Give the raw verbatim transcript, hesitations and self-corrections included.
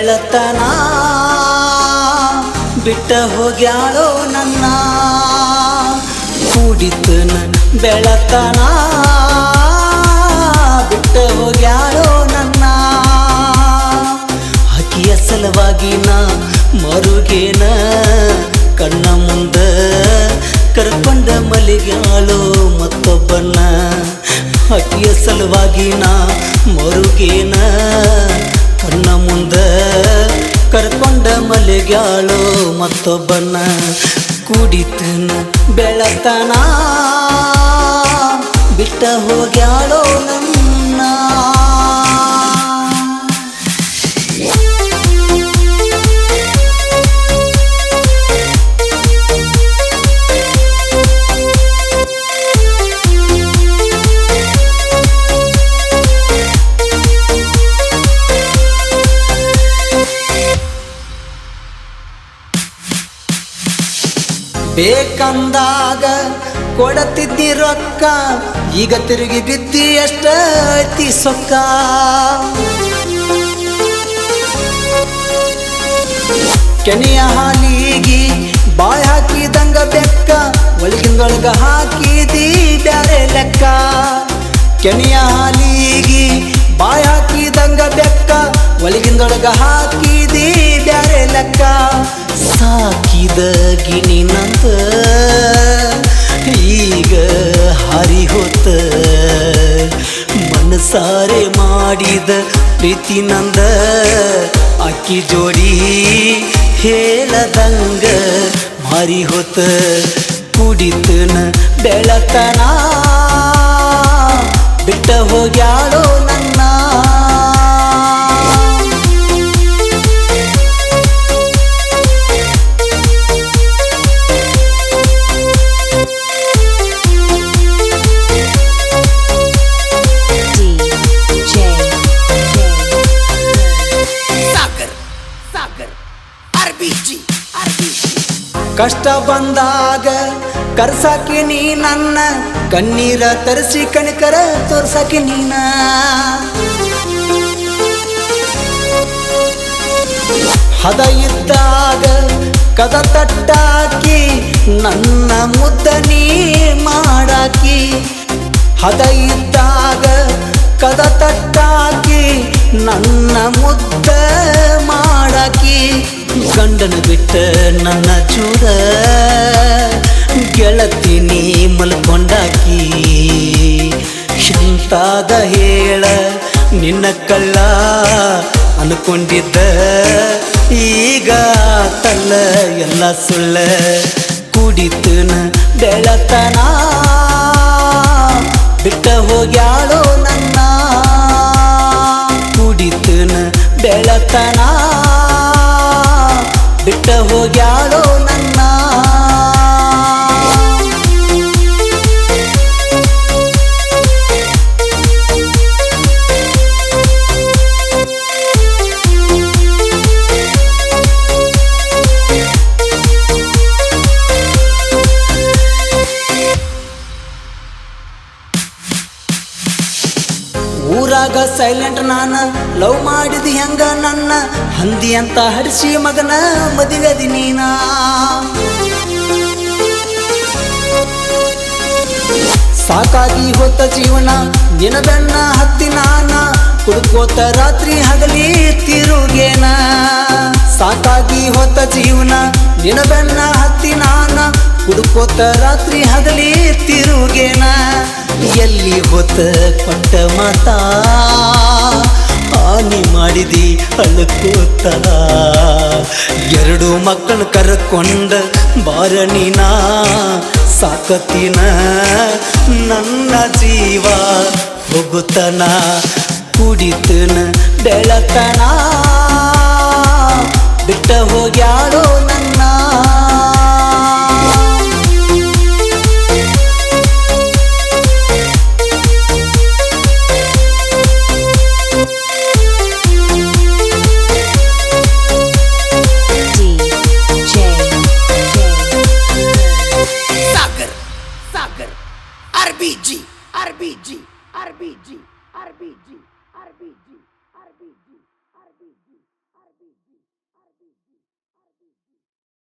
ಬೆಳತನ ಬಿಟ್ಟ ಹೋಗ್ಯಾಳೋ ನನ್ನ ಕುಡಿತನ ಬೆಳತನ ಬಿಟ್ಟ ಹೋಗ್ಯಾಳೋ ನನ್ನ ಆಕಿಯ ಸಲುವಾಗಿ ನಾ ಮರುಗೇನ ಕಣ್ಣ ಮುಂದ ಕರ್ಕೊಂಡ ಮಲಿಗ್ಯಾಳೋ ಮತ್ತೊಬ್ಬನ ಆಕಿಯ ಸಲುವಾಗಿ ನಾ ಮರುಗೇನ ಕಣ್ಣ ಮುಂದ ಕರ್ಕೊಂಡ ಮಲಿಗ್ಯಾಳೋ ಮತ್ತೊಬ್ಬನ ಕುಡಿತನ ಬೆಳತನ ಬಿಟ್ಟ ಹೋಗ್ಯಾಳೋ ನನ್ನ ಬೇಕಂದಾಗ ಕೊಡತಿದ್ದಿ ರೊಕ್ಕ ಈಗ ತಿರುಗಿ ಬಿದ್ದಿ ಎಷ್ಟ ಐತಿ ಸೊಕ್ಕ ಕೆನೆಯ ಹಾಲಿಗಿ ಬಾಯ್ ಹಾಕಿದಂಗ ಬೆಕ್ಕ ಒಳಗಿಂದೊಳಗ ಹಾಕಿದಿ ಬ್ಯಾರೆ ಲೆಕ್ಕ ಕೆನೆಯ ಹಾಲಿಗಿ ಬಾಯ್ ಹಾಕಿದಂಗ ಬೆಕ್ಕ ಒಳಗಿಂದೊಳಗ ಹಾಕಿದಿ ಬ್ಯಾರೆ ಲೆಕ್ಕ ಸಾಕಿದ ಗಿಣಿ ನಂತ ಈಗ ಹಾರಿ ಹೋತ ಮನಸಾರೆ ಮಾಡಿದ ಪ್ರೀತಿ ನಂದ ಅಕ್ಕಿ ಜೋಡಿ ಹೇಳದಂಗ ಮಾರಿ ಹೋತ ಕುಡಿತನ ಬೆಳತನ ಬಿಟ್ಟ ಹೋಗ್ಯಾಳೋ ನನ್ನ ಕಷ್ಟ ಬಂದಾಗ ಕರ್ಸಾಕಿ ನೀ ನನ್ನ ಕಣ್ಣೀರ ತರಿಸಿ ಕಣಿಕರ ತೋರ್ಸಾಕಿ ನೀನ ಹದ ಇದ್ದಾಗ ಕದ ತಟ್ಟಾಕಿ ನನ್ನ ಮುದ್ದ ನೀ ಮಾಡಾಕಿ ಹದ ಇದ್ದಾಗ ಕದ ತಟ್ಟಾಕಿ ನನ್ನ ಮುದ್ದ ಮಾಡಾಕಿ ಗಂಡನ ಬಿಟ್ಟ ನನ್ನ ಚೂರ ಗೆಳತಿನಿ ಮಲ್ಕೊಂಡಾಕಿ ಎಂತಾದ ಹೇಳ ನಿನ್ನ ಕಳ್ಳ ಅನ್ಕೊಂಡಿದ್ದ ಈಗ ತಲ್ಲ ಎಲ್ಲ ಸುಳ್ಳ ಕುಡಿತನ ಬೆಳತನ ಬಿಟ್ಟ ಹೋಗ್ಯಾಳೋ ನನ್ನ ಕುಡಿತನ ಬೆಳತನ ಬಿಟ್ಟ ಹೋಗ್ಯಾಳೋ ನನ್ನ ಊರಾಗ ಸೈಲೆಂಟ್ ನಾನ ಲವ್ ಮಾಡಿದ ಹೆಂಗ ನನ್ನ ಹಂದಿ ಅಂತ ಹರಿಸಿ ಮಗನ ಮದುವೆದಿ ನೀನ ಸಾಕಾಗಿ ಹೋತ ಜೀವನ ನಿನ ಬೆನ್ನ ಹತ್ತಿ ನಾನ ಕುಡ್ಕೋತ ರಾತ್ರಿ ಹಗಲಿ ತಿರುಗೇನ ಸಾಕಾಗಿ ಹೋತ ಜೀವನ ನಿನ ಬೆನ್ನ ಹತ್ತಿ ನಾನ ಕುಡ್ಕೋತ ರಾತ್ರಿ ಹಗಲಿ ತಿರುಗೇನ ಎಲ್ಲಿ ಹೋತ ಕೊಟ್ಟ ಮಾತ ಹಾನಿ ಮಾಡಿದಿ ಅಳ್ಕೋತ ಎರಡು ಮಕ್ಕಳ ಕರ್ಕೊಂಡ ಬಾರ ನೀನ ಸಾಕತಿನ ನನ್ನ ಜೀವ ಹೋಗುತ್ತನ ಕುಡಿತನ ಬೆಳತನ ಬಿಟ್ಟ ಹೋಗ್ಯಾಳೋ ನನ್ನ R B G, R B G, R B G, R B G, R B G, R B G.